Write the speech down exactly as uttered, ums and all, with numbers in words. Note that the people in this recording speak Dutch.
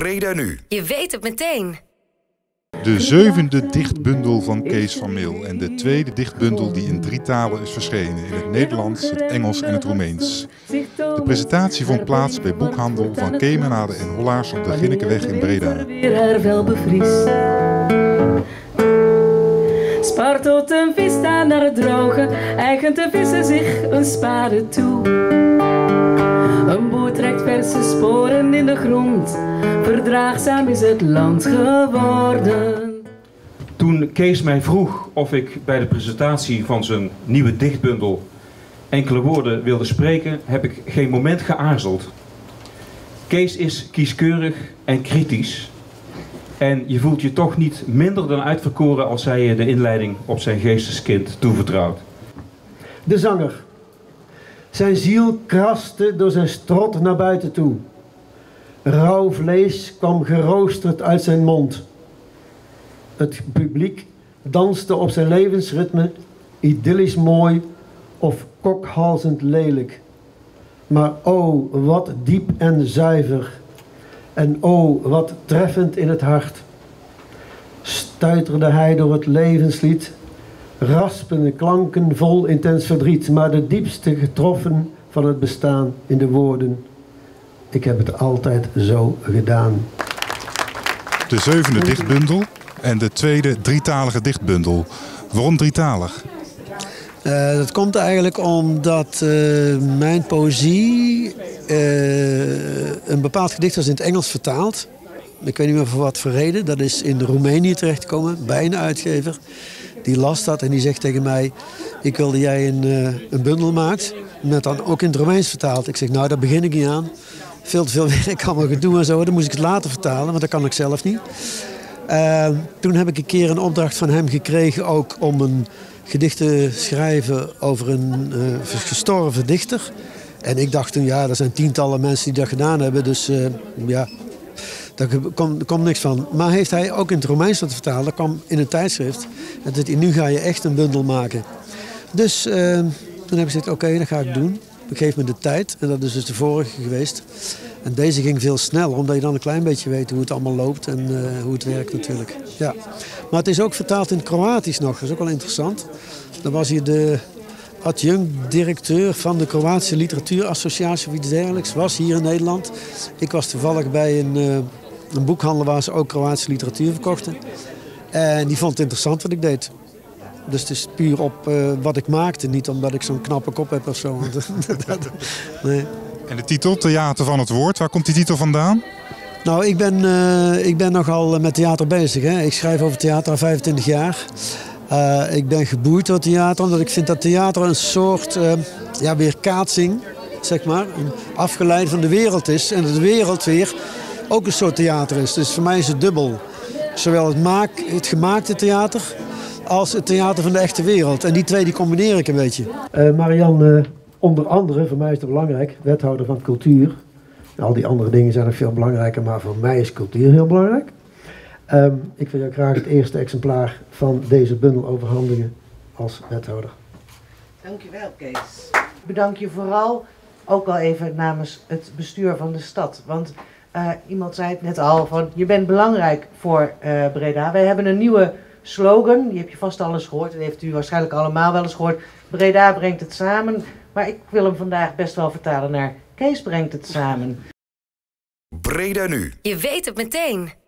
Breda nu. Je weet het meteen. De zevende dichtbundel van Kees van Meel en de tweede dichtbundel die in drie talen is verschenen, in het Nederlands, het Engels en het Roemeens. De presentatie vond plaats bij boekhandel Van Kemenade en Hollaars op de Ginnekeweg in Breda. Spartelt een vis staan naar het droge, eigent de vissen zich een spade toe. Een boer trekt verse sporen in de grond, verdraagzaam is het land geworden. Toen Kees mij vroeg of ik bij de presentatie van zijn nieuwe dichtbundel enkele woorden wilde spreken, heb ik geen moment geaarzeld. Kees is kieskeurig en kritisch. En je voelt je toch niet minder dan uitverkoren als hij je de inleiding op zijn geesteskind toevertrouwt. De zanger. Zijn ziel kraste door zijn strot naar buiten toe. Rauw vlees kwam geroosterd uit zijn mond. Het publiek danste op zijn levensritme, idyllisch mooi of kokhalzend lelijk. Maar o, wat diep en zuiver. En o, wat treffend in het hart. Stuiterde hij door het levenslied, raspende klanken vol intens verdriet, maar de diepste getroffen van het bestaan in de woorden. Ik heb het altijd zo gedaan. De zevende dichtbundel en de tweede drietalige dichtbundel. Waarom drietalig? Uh, dat komt eigenlijk omdat uh, mijn poëzie uh, een bepaald gedicht was in het Engels vertaald. Ik weet niet meer voor wat voor reden. Dat is in Roemenië terechtgekomen bij een uitgever. Die las dat en die zegt tegen mij: ik wil dat jij een, uh, een bundel maakt. Met dan ook in het Roemeens vertaald. Ik zeg, nou daar begin ik niet aan. Veel te veel werk, allemaal gedoe en zo. Dan moest ik het later vertalen, want dat kan ik zelf niet. Uh, toen heb ik een keer een opdracht van hem gekregen ook om een gedicht te schrijven over een uh, gestorven dichter. En ik dacht toen, ja, er zijn tientallen mensen die dat gedaan hebben. Dus uh, ja, daar komt kom niks van. Maar heeft hij ook in het Romeins wat vertalen. Dat kwam in een tijdschrift. En dat hij, nu ga je echt een bundel maken. Dus uh, toen heb ik gezegd, oké, okay, dat ga ik doen. Geef me de tijd. En dat is dus de vorige geweest. En deze ging veel sneller, omdat je dan een klein beetje weet hoe het allemaal loopt en uh, hoe het werkt natuurlijk. Ja. Maar het is ook vertaald in het Kroatisch nog, dat is ook wel interessant. Dan was hier de adjunct-directeur van de Kroatische Literatuurassociatie of iets dergelijks, was hier in Nederland. Ik was toevallig bij een, uh, een boekhandel waar ze ook Kroatische literatuur verkochten. En die vond het interessant wat ik deed. Dus het is puur op uh, wat ik maakte, niet omdat ik zo'n knappe kop heb of zo. Nee. En de titel, Theater van het Woord, waar komt die titel vandaan? Nou, ik ben, uh, ik ben nogal met theater bezig. Hè. Ik schrijf over theater al vijfentwintig jaar. Uh, ik ben geboeid door theater, omdat ik vind dat theater een soort uh, ja, weerkaatsing, zeg maar, een afgeleid van de wereld is. En dat de wereld weer ook een soort theater is. Dus voor mij is het dubbel. Zowel het, maak, het gemaakte theater als het theater van de echte wereld. En die twee die combineer ik een beetje. Uh, Marianne, uh, onder andere, voor mij is het belangrijk, wethouder van cultuur. Al die andere dingen zijn nog veel belangrijker, maar voor mij is cultuur heel belangrijk. Um, ik wil jou graag het eerste exemplaar van deze bundel overhandigen als wethouder. Dankjewel, Kees. Bedank je vooral ook al even namens het bestuur van de stad. Want uh, iemand zei het net al, van je bent belangrijk voor uh, Breda. Wij hebben een nieuwe slogan, die heb je vast al eens gehoord. Dat heeft u waarschijnlijk allemaal wel eens gehoord. Breda brengt het samen. Maar ik wil hem vandaag best wel vertalen naar Kees brengt het samen. Breda nu. Je weet het meteen.